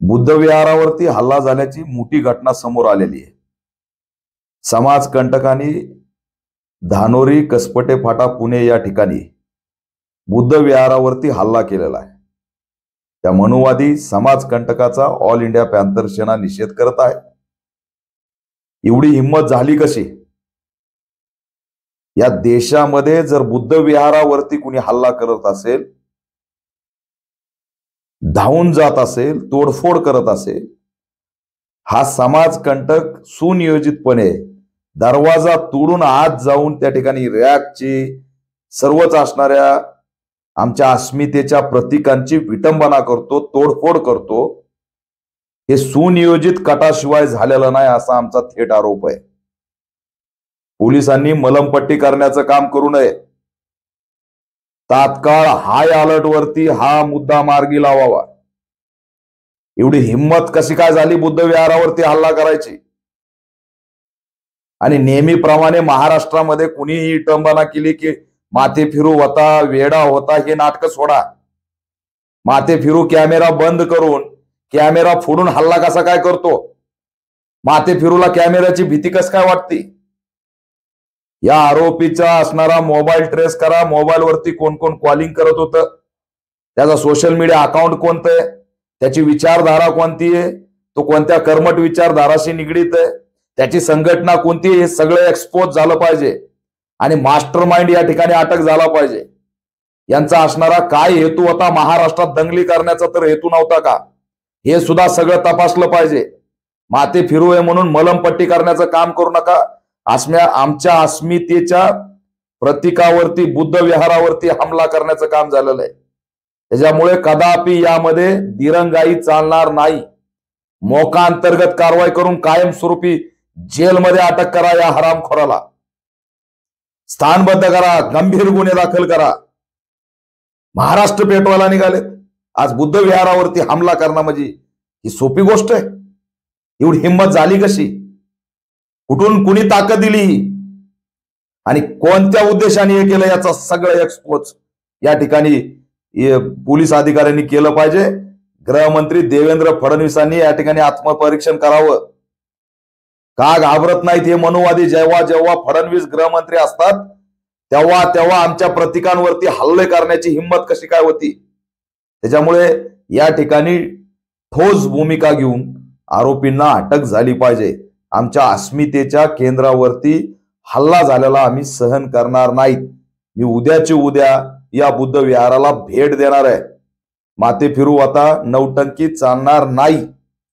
बुद्ध विहारावरती हल्ला झाल्याची मोठी घटना समोर आलेली आहे। समाजकंटकांनी धानोरी, कसपटे फाटा, पुणे या ठिकाणी बुद्ध विहारावरती हल्ला केलेला आहे। त्या मनुवादी समाजकंटकाचा ऑल इंडिया पॅंथर सेना निषेध करत आहे। एवढी हिम्मत झाली कशी? या देशामध्ये जर बुद्ध विहारावरती कुणी हल्ला करत असेल, धावून जात असेल, तोडफोड करत असेल, हा समाजकंटक सुनियोजितपणे दरवाजा तोडून आत जाऊन त्या ठिकाणी रॅगची सर्वच असणाऱ्या आमच्या अस्मितेच्या प्रतीकांची विटंबना करतो, तोडफोड करतो। हे सुनियोजित कटाशिवाय झालेलं नाही असा आमचा थेट आरोप आहे। पोलिसांनी मलमपट्टी करण्याचं काम करू नये। तात्काळ हाय अलर्ट वरती हा मुद्दा मार्गी लावावा। एवढी हिम्मत कशी काय झाली बुद्ध विहारावरती हल्ला करायची? आणि नेहमीप्रमाणे महाराष्ट्रामध्ये कुणीही विटंबना केली की माथे फिरू होता, वेडा होता, हे नाटक सोडा। माथे फिरू कॅमेरा बंद करून कॅमेरा फोडून हल्ला कसा काय करतो? माथे फिरूला कॅमेऱ्याची भीती कस काय वाटते? या आरोपीचा असणारा मोबाईल ट्रेस करा। मोबाईल वरती कोण कोण कॉलिंग करत होतं, त्याचा सोशल मीडिया अकाउंट कोणतं आहे, त्याची विचारधारा कोणती आहे, तो कोणत्या कर्मठ विचारधाराशी निगडीत आहे, त्याची संघटना कोणती आहे, हे सगळं एक्सपोज झालं पाहिजे आणि मास्टरमाइंड या ठिकाणी अटक झाला पाहिजे। यांचा असणारा काय हेतू होता? महाराष्ट्रात दंगली करण्याचा तर हेतू नव्हता का? हे सुद्धा सगळं तपासलं पाहिजे। माथे फिरू आहे म्हणून मलमपट्टी करण्याचं काम करू नका। आमच्या अस्मितेच्या प्रतीकावरती, बुद्ध विहारावरती हमला करण्याचं काम झालेलं आहे। त्याच्यामुळे कदापि यामध्ये दिरंगाई चालणार नाही। मोका अंतर्गत कारवाई करून कायमस्वरूपी जेलमध्ये अटक करा या हरामखोराला, स्थानबद्ध करा, गंभीर गुन्हे दाखल करा। महाराष्ट्र पेटवायला निघालेत। आज बुद्ध विहारावरती हमला करणं म्हणजे ही सोपी गोष्ट आहे? एवढी हिम्मत झाली कशी? कुठून कुणी ताकद दिली आणि कोणत्या उद्देशाने हे केलं याचा सगळं एक्सपोज या ठिकाणी पोलीस अधिकाऱ्यांनी केलं पाहिजे। गृहमंत्री देवेंद्र फडणवीसांनी या ठिकाणी आत्मपरीक्षण करावं। का घाबरत नाहीत हे मनुवादी? जेव्हा जेव्हा फडणवीस गृहमंत्री असतात तेव्हा तेव्हा आमच्या प्रतीकांवरती हल्ले करण्याची हिम्मत कशी काय होती? त्याच्यामुळे या ठिकाणी ठोस भूमिका घेऊन आरोपींना अटक झाली पाहिजे। आमच्या अस्मितेच्या केंद्रावरती हल्ला झालेला आम्ही सहन करणार नाहीत। मी उद्याची उद्या या बुद्ध विहाराला भेट देणार आहे। माथे फिरू आता नौटंकी चालणार नाही।